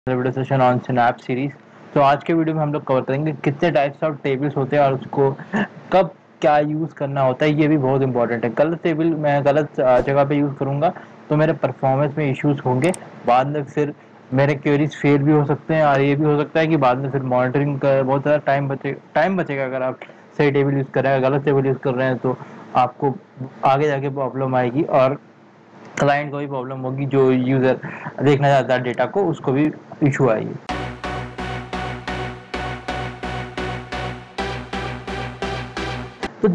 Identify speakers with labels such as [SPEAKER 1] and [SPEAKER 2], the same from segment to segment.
[SPEAKER 1] Video session on Synapse series. तो आज के वीडियो में हम लोग कवर करेंगे कितने टाइप्स ऑफ टेबल्स होते हैं और उसको कब क्या यूज़ करना होता है। ये भी बहुत इंपॉर्टेंट है। गलत टेबल मैं गलत जगह पे यूज़ करूँगा तो मेरे परफॉर्मेंस में इश्यूज होंगे। बाद में फिर मेरे क्वेरीज फेल भी हो सकते हैं और ये भी हो सकता है कि बाद में फिर मॉनिटरिंग का बहुत ज़्यादा टाइम बचेगा। अगर आप सही टेबल यूज़ कर रहे हैं, गलत टेबल यूज़ कर रहे हैं तो आपको आगे जाके प्रॉब्लम आएगी और क्लाइंट को भी प्रॉब्लम होगी। जो यूज़र देखना चाहता है डेटा को, उसको भी इशू आएगी। तो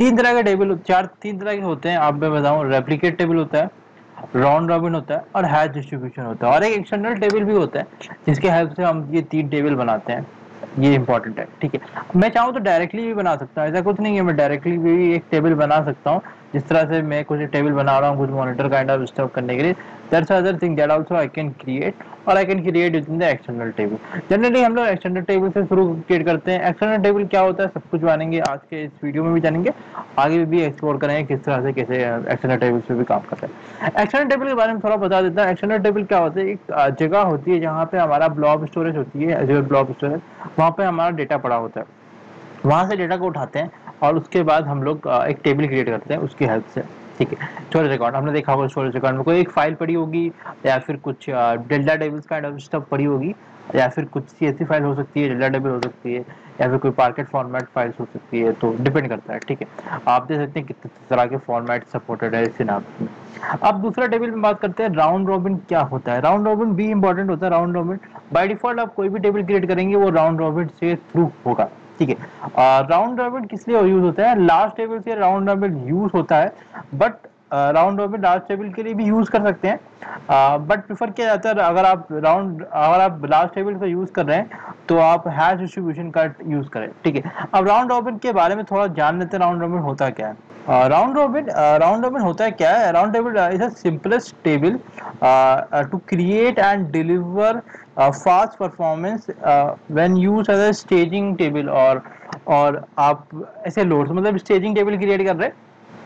[SPEAKER 1] तीन तरह के होते हैं। आप मैं बताऊं, रेप्लिकेट टेबल होता है, राउंड रॉबिन होता है और हैश डिस्ट्रीब्यूशन होता है, और एक एक्सटर्नल टेबल भी होता है जिसके हेल्प से हम ये तीन टेबल बनाते हैं। ये इंपॉर्टेंट है, ठीक है। मैं चाहूँ तो डायरेक्टली भी बना सकता हूँ, ऐसा कुछ नहीं है। मैं डायरेक्टली भी एक टेबल बना सकता हूँ। जिस तरह से मैं कुछ टेबल बना रहा हूँ कुछ मॉनिटर काइंड ऑफ स्टफ करने के लिए, that's other thing that also I can create, और I can create in the external table. Generally हम लोग एक्सटर्नल टेबल से शुरू क्रिएट करते हैं। एक्सटर्नल टेबल क्या होता है सब कुछ जानेंगे आज के इस वीडियो में भी जानेंगे। आगे भी एक्सप्लोर करेंगे किस तरह से कैसे एक्सटर्नल टेबल से भी काम करते हैं। एक्सटर्नल टेबल के बारे में थोड़ा बता देता हूँ। एक्सटर्नल टेबल क्या होता है, एक जगह होती है जहाँ पे हमारा ब्लॉब स्टोरेज होती है, एज़्योर ब्लॉब स्टोरेज। वहाँ पे हमारा डेटा पड़ा होता है, वहां से डेटा को उठाते हैं और उसके बाद हम लोग एक टेबल क्रिएट करते हैं उसकी हेल्प से, ठीक है। स्टोरेज अकाउंट आपने देखा होगा, स्टोरेज अकाउंट में कोई एक फाइल पड़ी होगी या फिर कुछ delta tables kind of stuff पड़ी होगी, या फिर कुछ सीएसवी फाइल हो सकती है, डेल्टा टेबल हो सकती है, या फिर कोई पार्केट फॉर्मेट फाइल्स हो सकती है। तो डिपेंड करता है, ठीक है। आप देख सकते हैं कितने तरह के फॉर्मेट सपोर्टेड है सिनाप में। अब दूसरा टेबल में बात करते हैं, राउंड रॉबिन क्या होता है। राउंड रॉबिन भी इंपॉर्टेंट होता है। राउंड रॉबिन बाय डिफॉल्ट आप कोई भी टेबल क्रिएट करेंगे वो राउंड रॉबिन से थ्रू होगा, ठीक है। राउंड रॉबिन किस लिए यूज होता है, लास्ट टेबल से राउंड रॉबिन यूज होता है, but round robin last table के लिए भी यूज कर सकते हैं, बट प्रिफर किया जाता है अगर आप लास्ट टेबल का यूज कर रहे हैं तो आप हैश डिस्ट्रीब्यूशन का यूज करें, ठीक है। अब राउंड रॉबिन के बारे में थोड़ा जान लेते हैं, राउंड रॉबिन होता क्या है। राउंड रॉबिन होता है क्या है, round table is a simplest table to create and deliver fast performance when use as a staging table. और आप ऐसे लोड्स मतलब स्टेजिंग टेबल क्रिएट कर रहे हैं,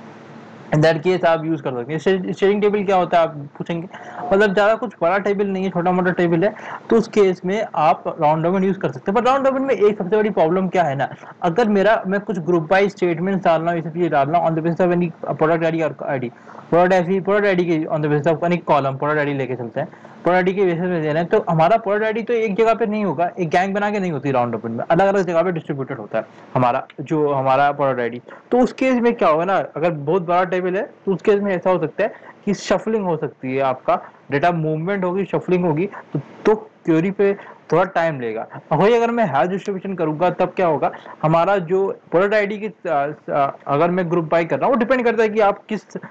[SPEAKER 1] इन दैट केस आप यूज कर सकते हैं। स्टेजिंग टेबल क्या होता है आप पूछेंगे, मतलब ज्यादा कुछ बड़ा टेबल नहीं है, छोटा मोटा टेबल है, तो उस केस में आप राउंड रॉबिन यूज कर सकते हैं। पर राउंड रॉबिन में एक सबसे बड़ी प्रॉब्लम क्या है ना, अगर मैं कुछ ग्रुप वाइज स्टेटमेंट डाल रहा हूँ, ये सब चीजें डाल रहा हूँ on the basis of any product ID और आईडी, प्रोडक्ट आईडी के on the basis of any column product ID लेके चलते हैं, प्रोडक्ट आईडी के बेसिस में दे रहे हैं, तो हमारा प्रोडक्ट आईडी तो एक जगह पे नहीं होगा, एक गैंग बना के नहीं होती राउंड रॉबिन में, अलग अलग जगह पे डिस्ट्रीब्यूटेड होता है हमारा प्रोडक्ट आईडी। तो उस केस में क्या होगा ना, अगर बहुत बड़ा टेबल है तो उस केस में ऐसा हो सकता है कि शफलिंग हो सकती है, आपका डेटा मूवमेंट होगी, शफलिंग होगी, तो क्वेरी पे थोड़ा टाइम लेगा। वही अगर मैं हैश डिस्ट्रीब्यूशन करूंगा तब क्या होगा, हमारा जो प्रोडक्ट आईडी की अगर मैं ग्रुप बाय कर रहा हूँ, वो डिपेंड करता है कि आप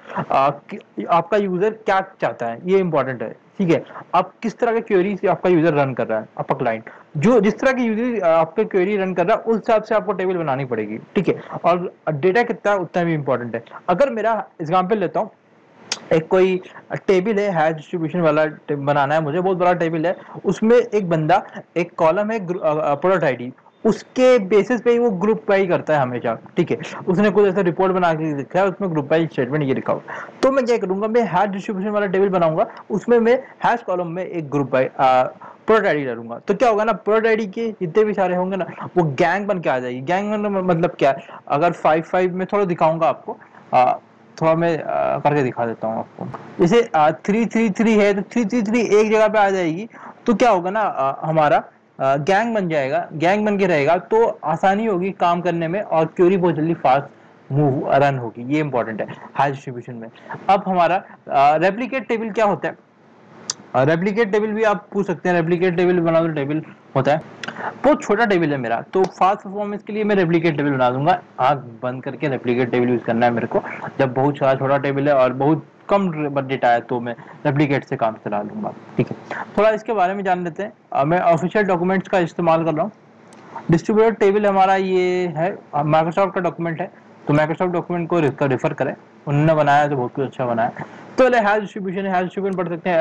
[SPEAKER 1] आपका यूजर क्या चाहता है, ये इंपॉर्टेंट है, ठीक है। आप किस तरह के क्वेरी से आपका यूजर रन कर रहा है, आपका क्लाइंट जो जिस तरह की यूजर आपके क्वेरी रन कर रहा है उस हिसाब से आपको टेबल बनानी पड़ेगी, ठीक है। और डेटा कितना है उतना भी इंपॉर्टेंट है। अगर मेरा एग्जांपल लेता हूँ, एक कोई टेबल है, हैश डिस्ट्रीब्यूशन वाला बनाना है मुझे, बहुत बड़ा टेबल है, उसमें एक बंदा एक कॉलम है प्रोडक्ट आईडी, उसके बेसिस पे ही वो ग्रुप बाई करता है हमेशा, ठीक है। उसने कुछ ऐसा रिपोर्ट बना के लिखा है, उसमें ग्रुप बाई स्टेटमेंट ये लिखा हुआ। तो मैं क्या करूंगा, मैं हैश डिस्ट्रीब्यूशन वाला टेबल बनाऊंगा, उसमें मैं हैश कॉलम में एक ग्रुप बाई प्रोडक्ट आईडी डालूंगा। तो क्या होगा ना, प्रोडक्ट आईडी के जितने भी सारे होंगे ना, वो गैंग बन के आ जाएगी। गैंग मतलब क्या है, अगर 5 में थोड़ा दिखाऊंगा आपको, थोड़ा मैं करके दिखा देता हूँ आपको। जैसे 333 है तो 333 एक जगह पे आ जाएगी, तो क्या होगा ना, हमारा गैंग बन जाएगा, गैंग बन के रहेगा, तो आसानी होगी काम करने में और क्वेरी बहुत जल्दी फास्ट मूव रन होगी। ये इंपॉर्टेंट है हाई डिस्ट्रीब्यूशन में। अब हमारा रेप्लिकेट टेबल क्या होता है, रेप्लिकेट टेबल भी आप पूछ सकते हैं। रेप्लिकेट टेबल बना दो, टेबल होता है, बहुत छोटा टेबल है मेरा, तो फास्ट परफॉर्मेंस के लिए मैं रेप्लिकेट टेबल बना दूंगा। आंख बंद करके रेप्लिकेट टेबल यूज करना है मेरे को। जब बहुत सारा छोटा टेबल है और बहुत कम डेटा है तो मैं रेप्लिकेट से काम चला लूंगा, ठीक है। थोड़ा इसके बारे में जान लेते हैं। मैं ऑफिशियल डॉक्यूमेंट्स का इस्तेमाल कर रहा हूँ। डिस्ट्रीब्यूटेड टेबल हमारा ये है, माइक्रोसॉफ्ट का डॉक्यूमेंट है, तो माइक्रोसॉफ्ट डॉक्यूमेंट को रेफर करें, उन्होंने बनाया तो बहुत कुछ अच्छा बनाया। तो हैश डिस्ट्रीब्यूशन है, हैश डिस्ट्रीब्यूशन पढ़ सकते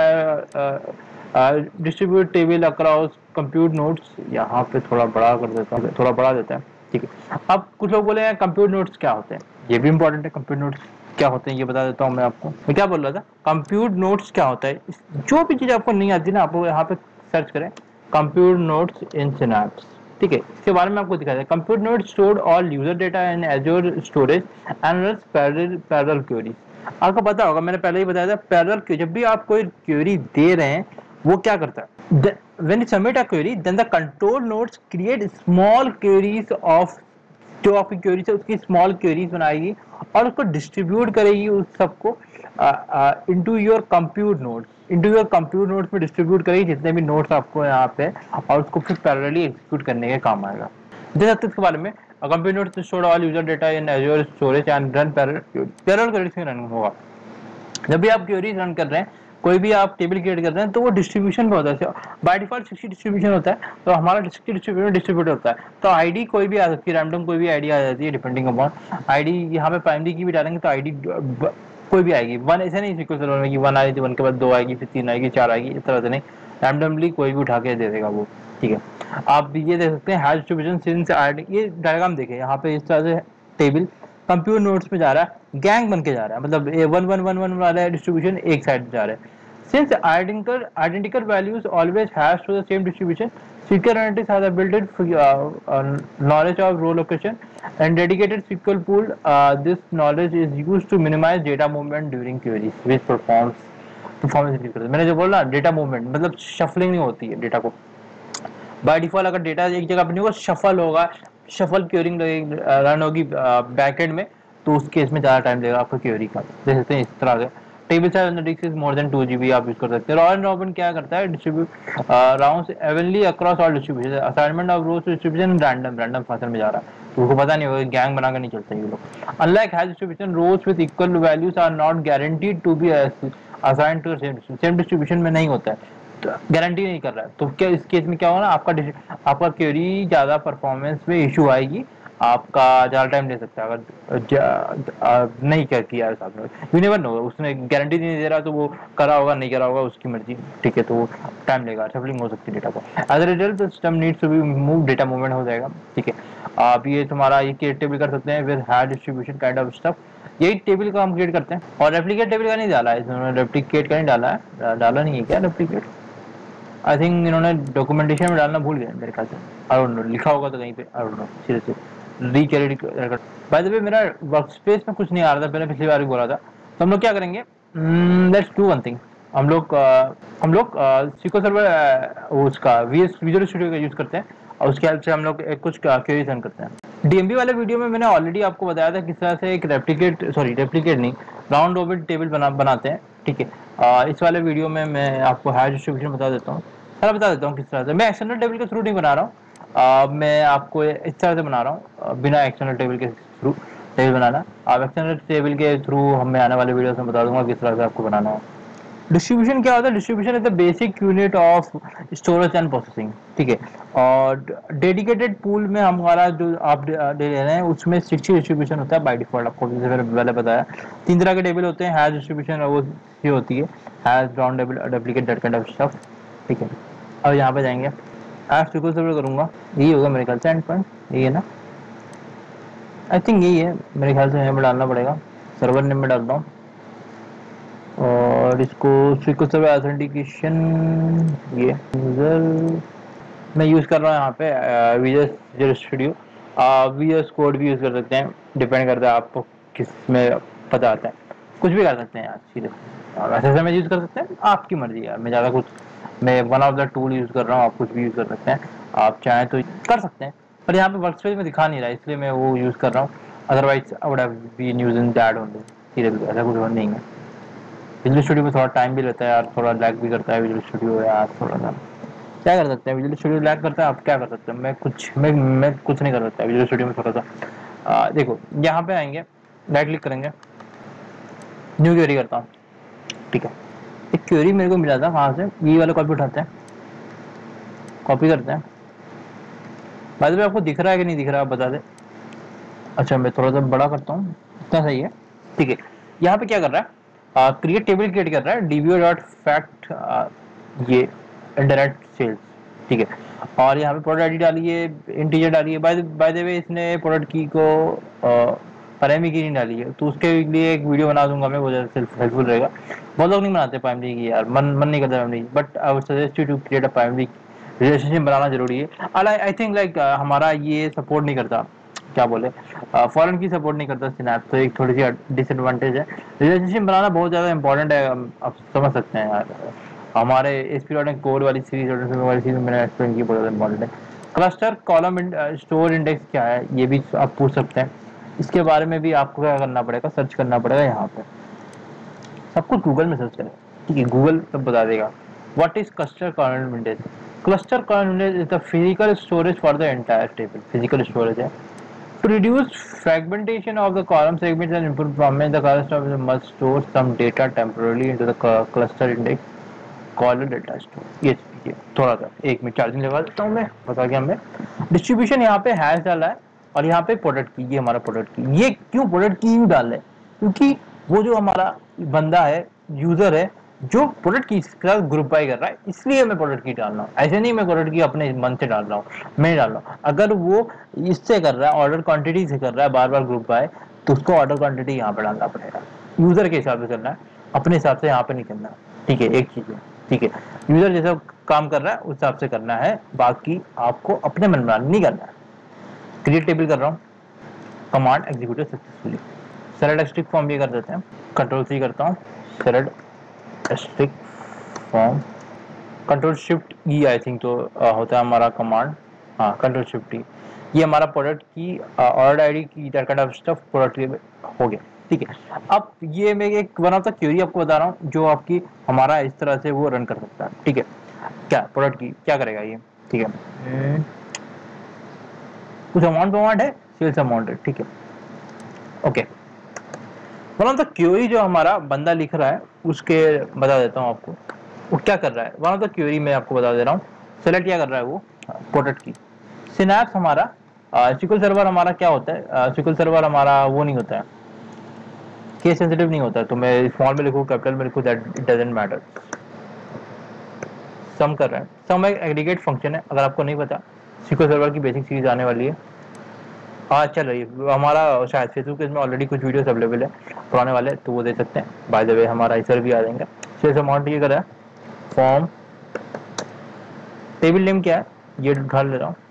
[SPEAKER 1] हैं, distribute table across compute nodes. यहाँ पे थोड़ा बड़ा कर देता हूँ, थोड़ा बड़ा देता है, ठीक है। अब कुछ लोग बोले हैं कंप्यूट नोड्स क्या होते हैं, ये भी इंपॉर्टेंट है। कंप्यूट नोड्स क्या होते हैं ये बता देता हूँ मैं आपको। मैं क्या बोल रहा था, कंप्यूट नोड्स क्या होता है, जो भी चीज आपको नहीं आती ना, आप यहाँ पे सर्च करें कंप्यूट नोट्स इन सिनैप्स। ठीक है, इसके बारे में आपको दिखाया है। Compute nodes store all user data in Azure storage and runs parallel queries. आपको पता होगा, मैंने पहले ही बताया था, पैरेलल क्वेरी, जब भी आप कोई क्वेरी दे रहे हैं वो क्या करता है, when you submit a query then the control nodes create small queries of, जो आपकी क्वेरी है उसकी स्मॉल क्वेरीज बनाएगी और उसको डिस्ट्रीब्यूट करेगी उस सबको इनटू योर कंप्यूट नोड्स में डिस्ट्रीब्यूट करेगी जितने भी नोड्स आपको यहाँ पे, और उसको फिर पैरेलली एग्जीक्यूट करने के काम आएगा। देख सकते हैं इसके बारे में, compute nodes store all user data in Azure storage and run parallel queries में रन होगा। जब भी आप क्वेरीज रन कर रहे हैं, कोई भी आप टेबल क्रिएट कर रहे हैं, तो वो डिस्ट्रीब्यूशन पे होता है। बाय डिफॉल्ट 60 डिस्ट्रीब्यूशन होता है, तो हमारा 60 डिस्ट्रीब्यूट होता है। तो आईडी कोई भी आ सकती है, रैंडम कोई भी आईडी आ जाती है डिपेंडिंग अपॉन आईडी। यहाँ पे प्राइमरी की भी डालेंगे तो आईडी कोई भी आएगी। वन ऐसे नहीं सीक्वेंस में कि 1 आएगी, 1 के बाद 2 आएगी, फिर 3 आएगी, 4 आएगी, इस तरह से नहीं, रैंडमली कोई भी उठा के दे देगा वो। ठीक है, आप ये देख सकते हैं हैश डिस्ट्रीब्यूशन सिंस आईडी, ये डायग्राम देखें यहाँ पे, इस तरह से टेबल कंप्यूटर नोड्स में जा रहा है, गैंग बन के जा रहा है, मतलब 1 1 1 1 वाला डिस्ट्रीब्यूशन एक साइड जा रहा है। Since identical values always hash to the same distribution, SQL analytics has a built-in knowledge of row location and dedicated SQL pool. This knowledge is used to minimize data movement during queries, which performance increase करता है। मैंने जो बोला data movement मतलब shuffling नहीं होती है data को। बाय डिफॉल्ट अगर डेटा एक जगह पे नहीं होगा, शफल होगा, शफल क्यूरिंग रन होगी बैकएंड में, तो उस केस में ज़्यादा टाइम लगेगा आपको क्वेरी का। देख सकते हैं इस तरह से table size analytics is more than 2 GB आप यूज कर सकते हैं। रॉन रॉबिन क्या करता है, distribute rounds evenly across all distribution, assignment of rows distribution random fashion में जा रहा है, तो उनको पता नहीं होगा, गैंग बनाकर नहीं चलते ये लोग। Unlike hash distribution, rows with equal values are not guaranteed to be assigned to same distribution में नहीं होता है, गारंटी नहीं कर रहा है। तो क्या इस केस में क्या होगा ना, आपका क्वेरी ज़्यादा परफॉर्मेंस में इशू आएगी, आपका ज़्यादा टाइम ले सकता है अगर नहीं क्या किया है साथ में। यू नेवर नो, उसने गारंटी नहीं दे रहा, तो वो करा होगा नहीं करा होगा उसकी मर्जी। ठीक है, तो वो टाइम लेगा, शफलिंग हो सकती है डेटा को। As a result the system needs to be move, data movement हो जाएगा। ठीक है, आप ये तुम्हारा ये क्रिएट टेबल कर सकते हैं with high distribution kind of stuff, यही टेबल का हम क्रिएट करते हैं। और रेप्लिकेट टेबल का नहीं डाला है इन्होंने, रेप्लिकेट का नहीं डाला है, डाला नहीं है क्या रेप्लिकेट, आई थिंक इन्होंने डॉक्यूमेंटेशन में डालना भूल गए मेरे ख्याल से, आई डोंट नो, लिखा होगा तो कहीं पे, I don't know, seriously recreate. By the way मेरा वर्कस्पेस में कुछ नहीं आ रहा था, मैंने पिछली बार भी बोला था। तो हम लोग क्या करेंगे, लेट्स डू वन थिंग, हम लोग SQL सर्वर उसका विजुअल स्टूडियो का यूज करते हैं, और उसके हेल्प से हम लोग कुछ क्वेरीज रन करते हैं। डीएमबी वाले वीडियो में मैंने ऑलरेडी आपको बताया था किस तरह से एक रेप्लिकेट नहीं, राउंड रॉबिन टेबल बनाते हैं। ठीक है, इस वाले वीडियो में मैं आपको हाई डिस्ट्रीब्यूशन बता देता हूँ, सारा बता देता हूँ किस तरह से। मैं एक्सटर्नल टेबल के थ्रू नहीं बना रहा हूँ, मैं आपको इस तरह से बना रहा हूँ, बिना एक्सटर्नल टेबल के थ्रू टेबल बनाना। आप एक्सटर्नल टेबल के थ्रू हमें आने वाले वीडियो में बता दूंगा किस तरह से आपको बनाना हो। डिस्ट्रीब्यूशन क्या होता है, distribution is the basic unit of storage and processing. ठीक है, और डेडिकेटेड पूल में हमारा जो आप ले रहे हैं उसमें 60 डिस्ट्रीब्यूशन होता है बाय डिफॉल्ट। आपको जैसे मैंने पहले बताया 3 तरह के टेबल होते हैं, हैश डिस्ट्रीब्यूशन वो ये होती है, hash round table duplicate that kind of stuff. ठीक है, अब यहाँ पे जाएंगे, आप SQL सर्वर करूँगा, यही होगा मेरे ख्याल से एंड पॉइंट, यही है ना, आई थिंक यही है मेरे ख्याल से, यहाँ पर डालना पड़ेगा, सर्वर नेम में डालता हूँ, और इसको SQL सर्वर ऑथेंटिकेशन, ये यूजर मैं यूज़ कर रहा हूँ यहाँ पे विजुअल स्टूडियो, VS कोड भी यूज़ कर सकते हैं, डिपेंड करता है आपको किस में पता आता है, कुछ भी कर सकते हैं यार सीरियसली, और ऐसे में यूज़ कर सकते हैं, आपकी मर्जी यार। मैं ज़्यादा कुछ, मैं one of the tool use कर रहा हूँ, आप कुछ भी यूज़ कर सकते हैं, आप चाहें तो कर सकते हैं, पर यहाँ पे वर्कस्पेस में दिखा नहीं रहा है इसलिए मैं वो यूज़ कर रहा हूँ, otherwise I would have been using that only. Seriously ऐसा कुछ नहीं है। विजुअल स्टूडियो में थोड़ा टाइम भी लेता है यार, थोड़ा लैग भी करता है विजुअल स्टूडियो यार, थोड़ा सा क्या कर सकते हैं, विजुअल स्टूडियो लैग करता है, आप क्या कर सकते हैं, मैं कुछ नहीं कर सकता विजुअल स्टूडियो में थोड़ा सा। देखो यहाँ पे आएंगे, राइट क्लिक करेंगे, न्यू क्वेरी करता हूँ। ठीक है, एक क्वेरी मेरे को मिला था, कहाँ से, ये वाला कॉपी उठाते हैं, कॉपी करते हैं, बाद में आपको दिख रहा है कि नहीं दिख रहा है बता दे। अच्छा मैं थोड़ा सा बड़ा करता हूँ, इतना सही है। ठीक है, यहाँ पे क्या कर रहा है, क्रिएट टेबल क्रिएट कर रहा है, dbo.fact ये इंडायरेक्ट सेल्स। ठीक है, और यहाँ पे प्रोडक्ट आईडी डालिए, इंटीजर डालिए, बाय द वे इसने प्रोडक्ट की को प्राइमरी की नहीं डाली है, तो उसके लिए एक वीडियो बना दूंगा मैं, वो हेल्पफुल रहेगा। बहुत लोग नहीं बनाते प्राइमरी की यार, मन नहीं करता primary, but I would suggest you to create a primary relationship बनाना जरूरी है। आई थिंक लाइक हमारा ये सपोर्ट नहीं करता, क्या बोले, फॉरेन की सपोर्ट नहीं करता सिनैप, तो एक थोड़ी सी डिसएडवांटेज है। रिलेशनशिप बनाना बहुत ज़्यादा इंपॉर्टेंट है, आप समझ सकते हैं यार। हमारे इस पीरियड में कोर वाली सीरीज वाली सीरीज मैंने एक्सप्लेन की, बहुत ज़्यादा इंपॉर्टेंट है। क्लस्टर कॉलम स्टोर इंडेक्स क्या है, ये भी आप पूछ सकते हैं। इसके बारे में भी आपको क्या करना पड़ेगा, सर्च करना पड़ेगा। यहाँ पे सब कुछ गूगल में सर्च करें, ठीक है, गूगल सब बता देगा। What is cluster column index? Cluster column index is the physical storage for the entire table. Physical storage है to reduce fragmentation of the column segments and improve performance. The cluster must store some data temporarily into the cluster index called data store. ये थोड़ा सा 1 minute charging लगा देता हूँ मैं, बता गया हमें। डिस्ट्रीब्यूशन यहाँ पे हैश डाला है और यहाँ पे प्रोडक्ट की, ये हमारा प्रोडक्ट की। ये क्यों प्रोडक्ट की यूँ डाल है? क्योंकि वो जो हमारा बंदा है, यूजर है, जो प्रोडक्ट की के साथ ग्रुप बाय कर रहा है, इसलिए मैं प्रोडक्ट की डाल रहा हूँ। ऐसे नहीं मैं प्रोडक्ट की अपने मन से डाल रहा हूँ, मैं डाल रहा हूँ। अगर वो इससे कर रहा है, ऑर्डर क्वांटिटी से कर रहा है बार बार ग्रुप बाय, तो उसको ऑर्डर क्वांटिटी यहाँ पे डालना पड़ेगा। यूजर के हिसाब से करना है, अपने हिसाब से यहाँ पे नहीं करना, ठीक है। एक चीज है, ठीक है, यूजर जैसा काम कर रहा है उस हिसाब से करना है, बाकी आपको अपने मनमानी नहीं करना है। क्रिएट टेबल कर रहा हूँ, command executive successfully. Select star from ये कर देते हैं, कंट्रोल सी करता हूँ, select star from, control shift E I think तो होता है हमारा कमांड, हाँ कंट्रोल शिफ्ट ई। ये हमारा प्रोडक्ट की ऑर्डर आईडी की that kind of stuff product हो गया, ठीक है। अब ये मैं एक वन ऑफ द क्वेरी आपको बता रहा हूँ जो आपकी हमारा इस तरह से वो रन कर सकता है, ठीक है। क्या प्रोडक्ट की क्या करेगा ये, ठीक है, कुछ अमाउंट है, सेल्स अमाउंट है, ठीक है, okay. One of the query जो हमारा बंदा लिख रहा है उसके बता देता हूँ आपको वो क्या कर रहा है। वन ऑफ द क्वेरी मैं आपको बता दे रहा हूँ। सेलेक्ट क्या कर रहा है वो, प्रोडक्ट की। सिनैप्स हमारा SQL सर्वर हमारा क्या होता है, SQL सर्वर हमारा वो नहीं होता है, केस सेंसिटिव नहीं होता है, तो मैं स्मॉल में लिखूँ कैपिटल में लिखूँ, that it doesn't matter. Sum कर रहा है, सम एक एग्रीगेट फंक्शन है, अगर आपको नहीं पता SQL सर्वर की बेसिक सीरीज आने वाली है, हाँ चल रही है हमारा, शायद फेसबुक पेज में ऑलरेडी कुछ वीडियोस अवेलेबल है पुराने वाले, तो वो दे सकते हैं। बाय द वे हमारा इधर भी आ जाएंगे। सेल्स अमाउंट ये कर रहा है, फॉर्म टेबल नेम क्या है ये ढाल ले रहा हूँ,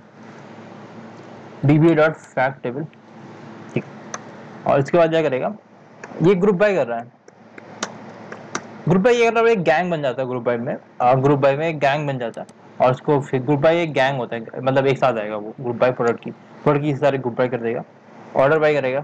[SPEAKER 1] dba.fact टेबल, ठीक। और इसके बाद क्या करेगा, ये ग्रुप बाय कर रहा है। ग्रुप बाय ये कर रहा है, एक गैंग बन जाता है ग्रुप बाय में, ग्रुप बाय में एक गैंग बन जाता है, और उसको फिर ग्रुप बाय एक गैंग होता है, मतलब एक साथ आएगा वो ग्रुप बाय प्रोडक्ट की सारे ग्रुप बाय कर देगा, ऑर्डर बाय करेगा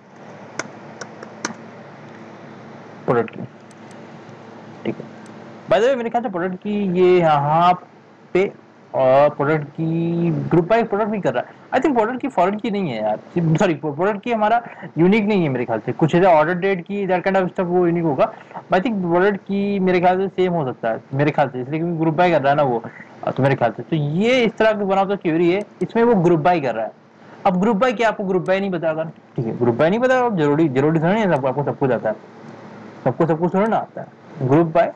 [SPEAKER 1] प्रोडक्ट की, ठीक है। बाय द वे मेरे ख्याल से प्रोडक्ट की ये यहाँ पे, और प्रोडक्ट की ग्रुप बाय प्रोडक्ट भी कर रहा है। आई थिंक प्रोडक्ट की फॉरेन की नहीं है यार, सॉरी प्रोडक्ट की हमारा यूनिक नहीं है मेरे ख्याल से, कुछ ऐसा ऑर्डर डेट की दैट काइंड ऑफ स्टफ वो यूनिक होगा। आई थिंक प्रोडक्ट की मेरे ख्याल से सेम हो सकता है मेरे ख्याल से, इसलिए क्योंकि ग्रुप बाय कर रहा है ना वो, तो मेरे ख्याल से तो ये इस तरह की बना तो क्वेरी है, इसमें वो ग्रुप बाय कर रहा है। अब ग्रुप बाय क्या, आपको ग्रुप बाय नहीं पता, अगर ठीक है ग्रुप बाय नहीं पता, जरूरी जरूरी थोड़ा नहीं है आपको सब कुछ आता है, सबको सब कुछ थोड़ा ना आता है। Group by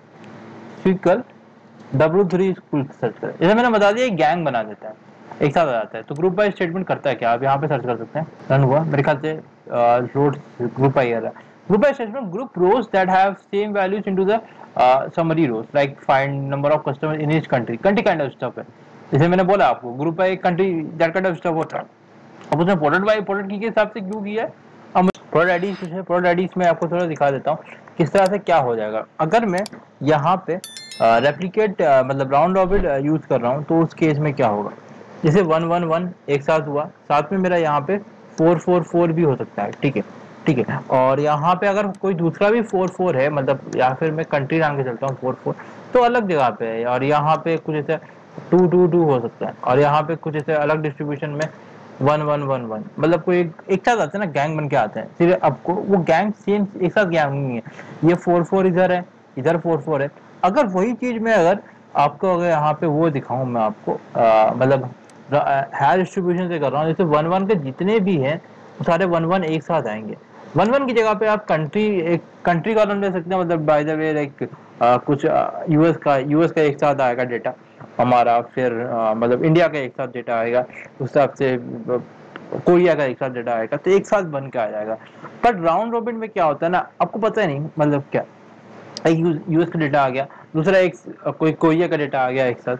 [SPEAKER 1] SQL W3 school search करें, जैसे मैंने बता दिया गैंग बना देता है, एक साथ आ जाता है। तो ग्रुप बाय स्टेटमेंट करता है क्या, आप यहाँ पे सर्च कर सकते हैं, रन हुआ मेरे ख्याल से, रोड ग्रुप बाय आ रहा है। Group by statement group rows that have same values into the summary rows, like find number of customer in each country kind of stuff है। जैसे मैंने बोला आपको group by country that kind of stuff होता है। अब उसने product by product की के हिसाब से क्यों किया है, अब प्रोडक्ट आईडी कुछ है, प्रोडक्ट आईडी में आपको थोड़ा दिखा देता हूँ किस तरह से क्या हो जाएगा। अगर मैं यहाँ पे रेप्लिकेट मतलब राउंड रॉबिन यूज कर रहा हूँ, तो उस केस में क्या होगा, जैसे 111 एक साथ हुआ, साथ में मेरा यहाँ पे 444 भी हो सकता है, ठीक है ठीक है। और यहाँ पे अगर कोई दूसरा भी 44 है, मतलब या फिर मैं कंट्री नाम के चलता हूँ 44, तो अलग जगह पे है, और यहाँ पे कुछ ऐसा 222 हो सकता है, और यहाँ पे कुछ ऐसे अलग डिस्ट्रीब्यूशन में 1111, मतलब कोई एक साथ आते हैं ना, गैंग बन के आते हैं। फिर आपको वो गैंग सेम एक साथ गैंग नहीं है, ये 44 इधर है, इधर 44 है। अगर वही चीज में अगर आपको अगर यहाँ पे वो दिखाऊं मैं आपको, मतलब हायर डिस्ट्रीब्यूशन से कर रहा हूँ, जैसे 11 के जितने भी हैं वो सारे 11 एक साथ आएंगे। 11 की जगह पे आप कंट्री एक कंट्री कॉलम ले सकते हैं, मतलब बाय द वे लाइक कुछ यूएस का एक साथ आएगा डेटा हमारा, फिर मतलब इंडिया का एक साथ डेटा आएगा, उस हिसाब से कोरिया का एक साथ डेटा आएगा, तो एक साथ बन के आ जाएगा। बट राउंड रॉबिन में क्या होता है ना, आपको पता है नहीं, मतलब क्या, एक यूएस का डेटा आ गया, दूसरा एक कोई कोरिया का डेटा आ गया एक साथ,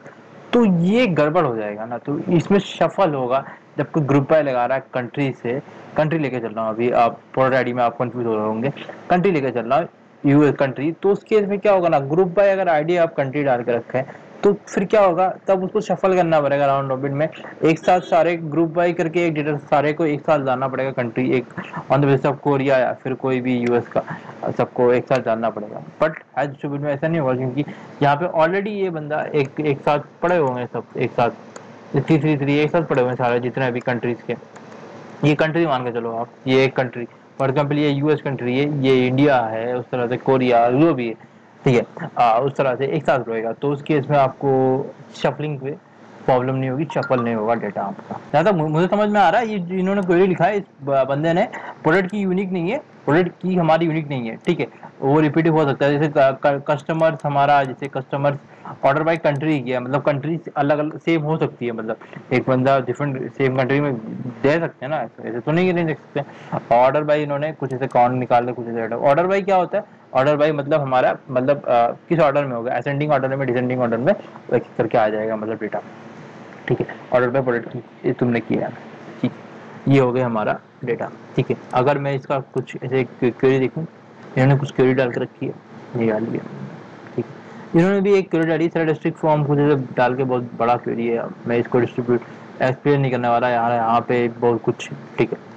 [SPEAKER 1] तो ये गड़बड़ हो जाएगा ना, तो इसमें शफल होगा। जब कोई ग्रुप बाय लगा रहा है कंट्री से, कंट्री लेके चल रहा हूँ अभी, आप प्रोडक्ट आईडी में आप कंफ्यूज हो रहे होंगे, कंट्री लेके चल रहा हूँ यूएस कंट्री, तो उस केस में क्या होगा ना, ग्रुप बाय अगर आईडी आप कंट्री डाल के रखे हैं तो फिर क्या होगा, तब उसको शफल करना पड़ेगा राउंड रॉबिन में, एक साथ सारे ग्रुप बाय करके एक डेटा सारे को एक साथ डालना पड़ेगा कंट्री, एक on the basis of Korea या फिर कोई भी यूएस का, सबको एक साथ डालना पड़ेगा। बट हैज डिस्ट्रीब्यूट में ऐसा नहीं होगा, क्योंकि यहाँ पे ऑलरेडी ये बंदा एक एक साथ पड़े होंगे, सब एक साथ 333 एक साथ पड़े हुए हैं सारे जितने भी कंट्रीज के, ये कंट्री मान के चलो आप, ये एक कंट्री फॉर एग्जाम्पल ये यूएस कंट्री है, ये इंडिया है, उस तरह से कोरिया जो भी है, ठीक है, उस तरह से एक साथ रहेगा, तो उस केस में आपको शफलिंग पे प्रॉब्लम नहीं होगी, शफल नहीं होगा डेटा आपका। जहाँ तक मुझे समझ में आ रहा है, ये इन्होंने क्वेरी लिखा है इस बंदे ने, प्रोडक्ट की यूनिक नहीं है, प्रोडक्ट की हमारी यूनिक नहीं है, ठीक है, वो रिपीटिव हो सकता है, जैसे कस्टमर्स हमारा, जैसे कस्टमर्स ऑर्डर बाय कंट्री किया, मतलब कंट्री अलग अलग सेम हो सकती है, मतलब एक बंदा डिफरेंट सेम कंट्री में दे सकते हैं ना, ऐसे तो नहीं दे सकते। ऑर्डर बाय इन्होंने कुछ ऐसे काउंट निकाल के कुछ ऐसे, ऑर्डर बाय क्या होता है, ऑर्डर बाय मतलब हमारा मतलब किस ऑर्डर में होगा, असेंडिंग ऑर्डर में, डिसेंडिंग ऑर्डर में एक करके आ जाएगा मतलब डेटा, ठीक है, ऑर्डर बाय प्रोडक्ट की तुमने किया है, ठीक, ये हो गया हमारा डेटा, ठीक है। अगर मैं इसका कुछ ऐसे क्वेरी देखूँ, इन्होंने कुछ क्वेरी डाल के रखी है, ये डाल लिया, ठीक है, इन्होंने भी एक क्वेरी डाली, सारा डिस्ट्रिक्ट फॉर्म कुछ ऐसे डाल के, बहुत बड़ा क्वेरी है, मैं इसको डिस्ट्रीब्यूट एक्सप्लेन नहीं करने वाला यहाँ पे बहुत कुछ, ठीक है।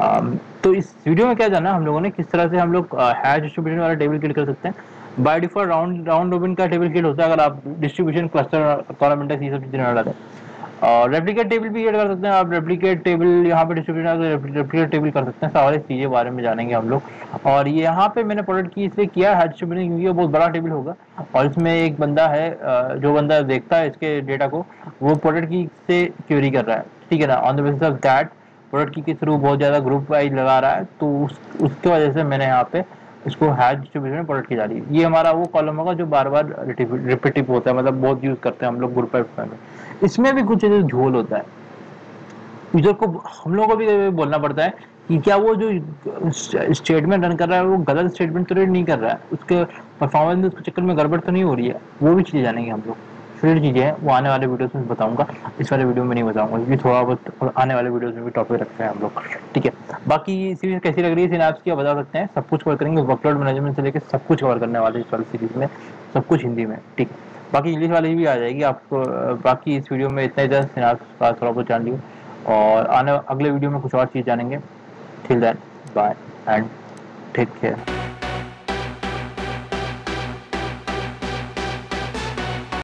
[SPEAKER 1] तो इस वीडियो में क्या जाना हम लोगों ने, किस तरह से हम लोग हैश डिस्ट्रीब्यूशन वाला टेबल क्रिएट कर सकते हैं। By default round round robin का टेबल क्रिएट होता है अगर आप डिस्ट्रीब्यूशन क्लस्टर कॉलम इंडेक्स ये सब चीजें ना डालें। और रेप्लिकेट टेबल भी ऐड कर सकते हैं आप, रेप्लिकेट टेबल यहाँ पे डिस्ट्रीब्यूशन रेप्लिकेट टेबल कर सकते हैं, सारी चीजें बारे में जानेंगे हम लोग। और ये यहाँ पे मैंने प्रोडक्ट की इसलिए किया है डिस्ट्रीब्यूशन, क्योंकि ये बहुत बड़ा टेबल होगा और इसमें एक बंदा है जो बंदा देखता है इसके डेटा को, वो प्रोडक्ट की से क्वेरी कर रहा है, ठीक है ना, on the basis of that product की के थ्रू बहुत ज्यादा ग्रुप वाइज लगा रहा है, तो उसके वजह से मैंने यहाँ पे इसको हैश डिस्ट्रीब्यूशन में प्रोडक्ट की जा रही है। ये हमारा वो कॉलम होगा जो बार बार रिपीटिव होता है, मतलब बहुत यूज करते हैं हम लोग ग्रुप में। इसमें भी कुछ झोल होता है, यूजर को हम लोगों को भी बोलना पड़ता है कि क्या वो जो स्टेटमेंट रन कर रहा है वो गलत स्टेटमेंट तो नहीं कर रहा है, उसके परफॉर्मेंस में उसके चक्कर में गड़बड़ तो नहीं हो रही है, वो भी चीजें जानेंगे हम लोग। छोटी चीजें हैं वो आने वाले वीडियोस में बताऊंगा, इस वाले वीडियो में नहीं बताऊंगा, क्योंकि थोड़ा बहुत आने वाले वीडियोस में भी टॉपिक रखते हैं हम लोग, ठीक है। बाकी ये सीरीज कैसी लग रही है सिनैप्स की बता सकते हैं, सब कुछ कवर करेंगे, वर्कलोड मैनेजमेंट से लेकर सब कुछ कवर करने वाले इस वाली सीरीज में, सब कुछ हिंदी में, ठीक है। बाकी इंग्लिश वाली भी आ जाएगी आपको। बाकी इस वीडियो में इतना ही था, सिनैप्स का थोड़ा बहुत जान लियो, और आने अगले वीडियो में कुछ और चीज़ जानेंगे। Till then bye and take care.